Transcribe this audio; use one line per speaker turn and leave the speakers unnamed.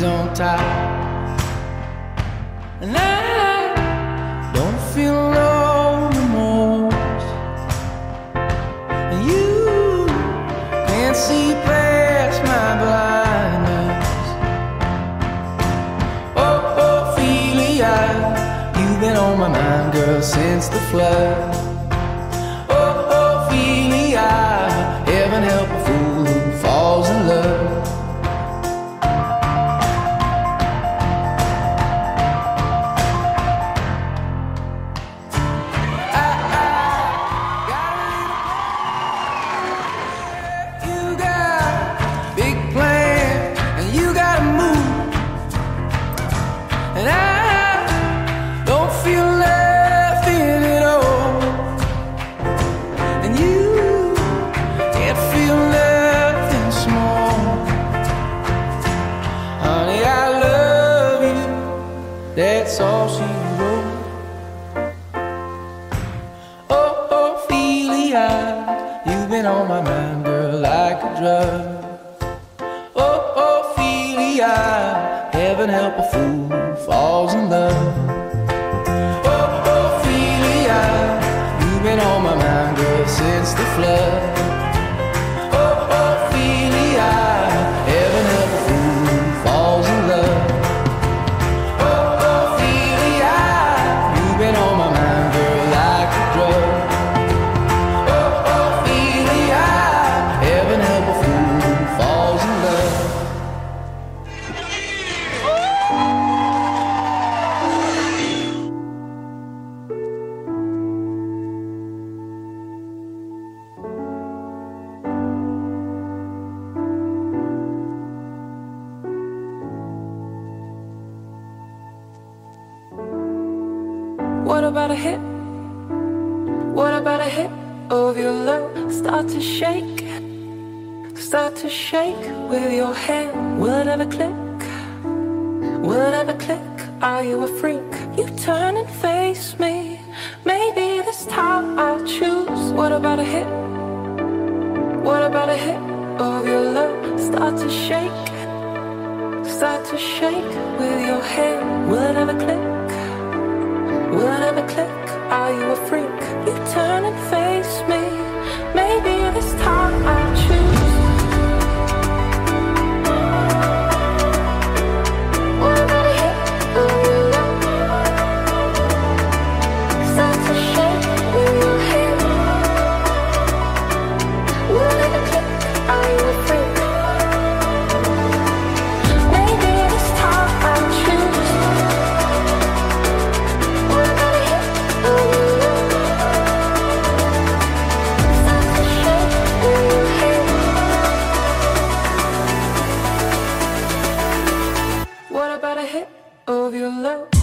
cherries on top. And I don't feel no remorse. And you can't see past my blindness. Oh, Ophelia, you've been on my mind, girl, since the flood. Oh, Ophelia, heaven help a fool who falls in love. And I don't feel nothing at all. And you can't feel nothing small. Honey, I love you, that's all she wrote. Oh, Ophelia, you've been on my mind, girl, like a drug. Oh, Ophelia, heaven help a fool who falls in love. Oh, Ophelia, you've been on my mind, girl, since the flood. Oh, Ophelia, heaven help a fool who falls in love. Oh, Ophelia, you've been on my mind, girl, like a drug. Oh, Ophelia, heaven help a fool who falls in love.
What about a hit? What about a hit of your love? Start to shake with your hand. Will it ever click? Will it ever click? Are you a freak? You turn and face me. Maybe this time I'll choose. What about a hit? What about a hit of your love? Start to shake with your hand. Will it ever click? Will it ever click? Are you a freak? You turn and face me. Maybe this time I'll choose. What about a hit of your love? Start to shake with your hand. Will it ever click? Are you a freak? Maybe this time I'll choose. What about a hit of your love? Start to shake with your hand. What about a hit of your love?